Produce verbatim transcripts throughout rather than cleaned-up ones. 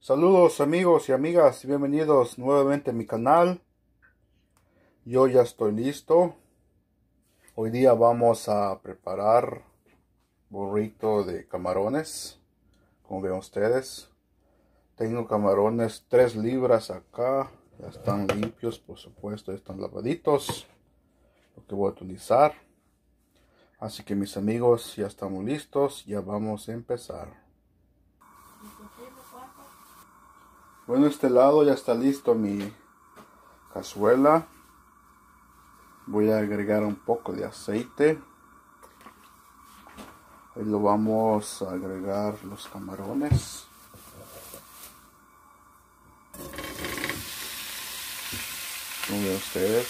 Saludos amigos y amigas, bienvenidos nuevamente a mi canal. Yo ya estoy listo. Hoy día vamos a preparar burrito de camarones. Como ven ustedes, tengo camarones tres libras acá. Ya están limpios, por supuesto, están lavaditos. Lo que voy a utilizar. Así que mis amigos, ya estamos listos. Ya vamos a empezar. Bueno, este lado ya está listo mi cazuela. Voy a agregar un poco de aceite. Ahí lo vamos a agregar los camarones. Como ven ustedes.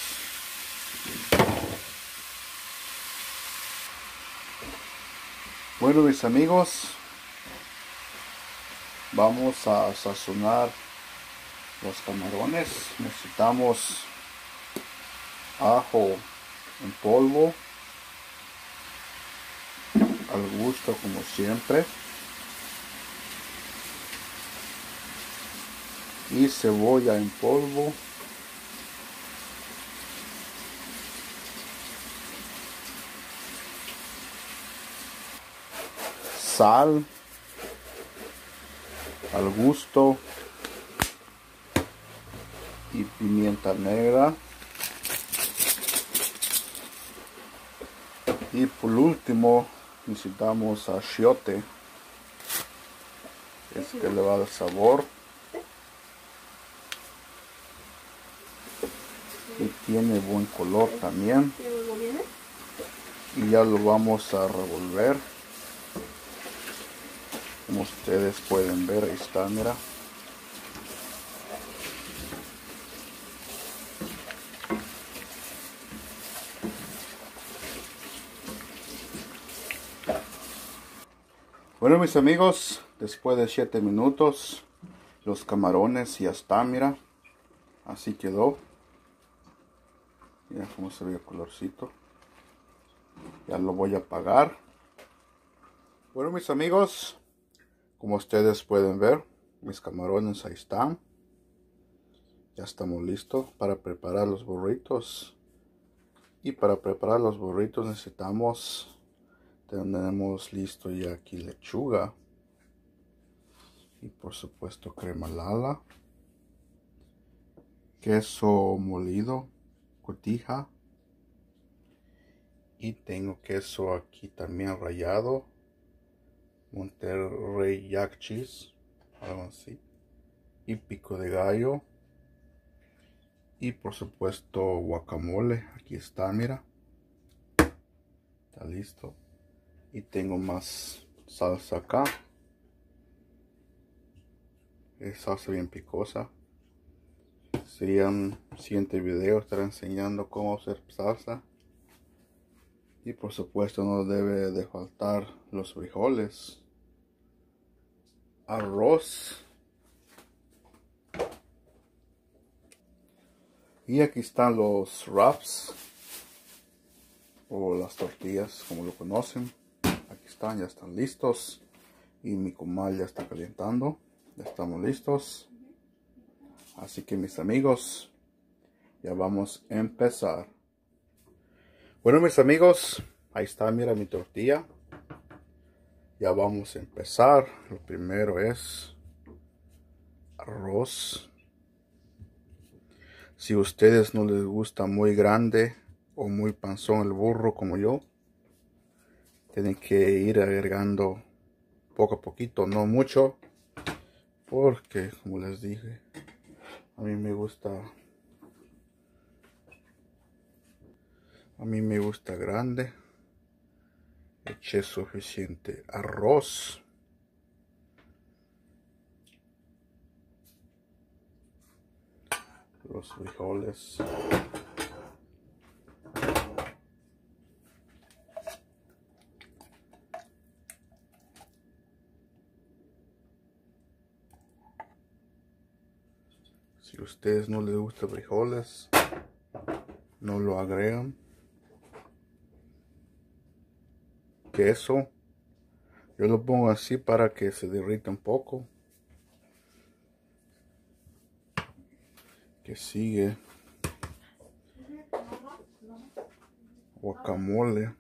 Bueno, mis amigos, vamos a sazonar los camarones. Necesitamos ajo en polvo, al gusto como siempre, y cebolla en polvo, sal al gusto y pimienta negra. Y por último necesitamos achiote, es que le va a dar sabor y tiene buen color también. Y ya lo vamos a revolver, como ustedes pueden ver. Ahí está, mira. Bueno, mis amigos, después de siete minutos, los camarones ya están, mira. Así quedó. Mira cómo se ve el colorcito. Ya lo voy a apagar. Bueno, mis amigos, como ustedes pueden ver, mis camarones ahí están. Ya estamos listos para preparar los burritos. Y para preparar los burritos necesitamos... Tenemos listo ya aquí lechuga y por supuesto crema Lala, queso molido, cotija, y tengo queso aquí también rallado, Monterrey Jack Cheese, algo así, y pico de gallo, y por supuesto guacamole. Aquí está, mira, está listo. Y tengo más salsa acá. Es salsa bien picosa. Si en siguiente video estaré enseñando cómo hacer salsa. Y por supuesto no debe de faltar los frijoles, arroz. Y aquí están los wraps, o las tortillas como lo conocen. Aquí están, ya están listos. Y mi comal ya está calentando. Ya estamos listos. Así que mis amigos, ya vamos a empezar. Bueno, mis amigos, ahí está, mira mi tortilla. Ya vamos a empezar. Lo primero es arroz. Si a ustedes no les gusta muy grande o muy panzón el burro como yo, tienen que ir agregando poco a poquito, no mucho, porque como les dije, a mí me gusta a mí me gusta grande. Eché suficiente arroz, los frijoles, si a ustedes no les gusta frijoles, no lo agregan. Queso, yo lo pongo así para que se derrita un poco. que sigue guacamole.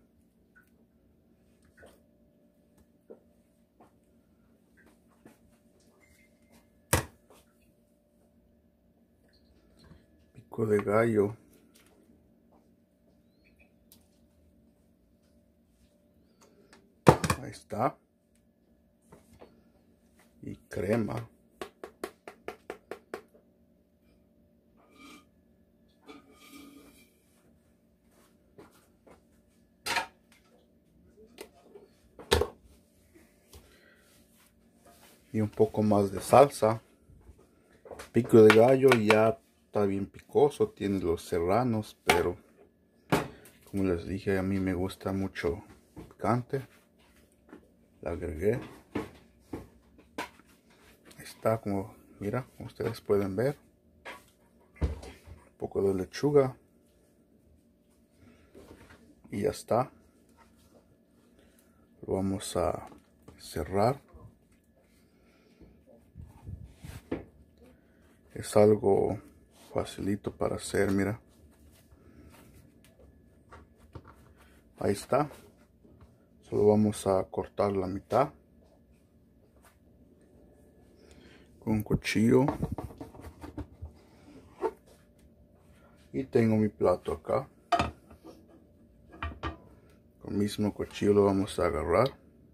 Pico de gallo. Ahí está. Y crema. Y un poco más de salsa. Pico de gallo ya está bien picoso, tiene los serranos, pero como les dije, a mí me gusta mucho picante. La agregué. Ahí está, como mira, como ustedes pueden ver. Un poco de lechuga. Y ya está. Lo vamos a cerrar. Es algo facilito para hacer, mira. Ahí está. Solo vamos a cortar la mitad con un cuchillo. Y tengo mi plato acá. Con el mismo cuchillo lo vamos a agarrar.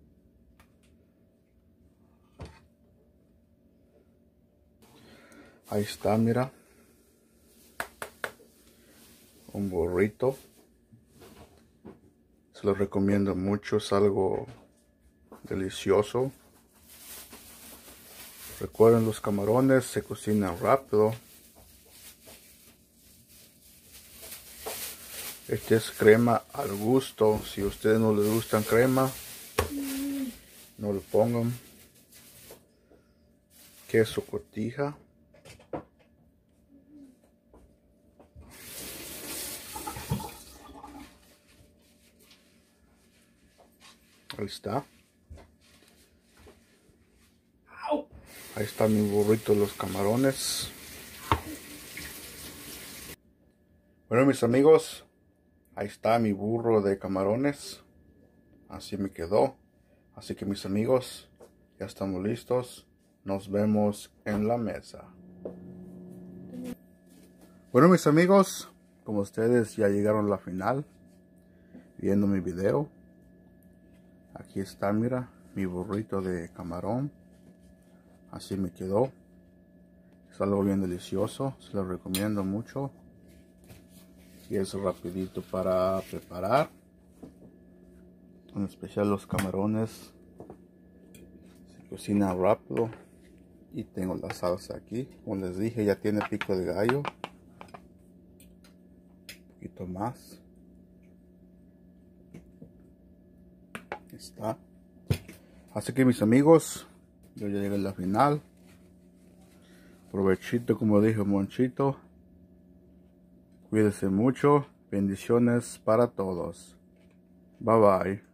Ahí está, mira. Un burrito. Se lo recomiendo mucho, es algo delicioso. Recuerden, los camarones se cocinan rápido. Este es crema al gusto. Si a ustedes no les gustan crema, no lo pongan. Queso cotija. Ahí está. Ahí está mi burrito de los camarones. Bueno, mis amigos, ahí está mi burro de camarones. Así me quedó. Así que mis amigos, ya estamos listos. Nos vemos en la mesa. Bueno, mis amigos, como ustedes ya llegaron a la final, viendo mi video. Aquí está, mira, mi burrito de camarón. Así me quedó. Es algo bien delicioso. Se lo recomiendo mucho. Y es rapidito para preparar. En especial los camarones. Se cocina rápido. Y tengo la salsa aquí. Como les dije, ya tiene pico de gallo. Un poquito más. Está. Así que mis amigos, yo ya llegué a la final. Provechito, como dijo Monchito. Cuídense mucho. Bendiciones para todos. Bye bye.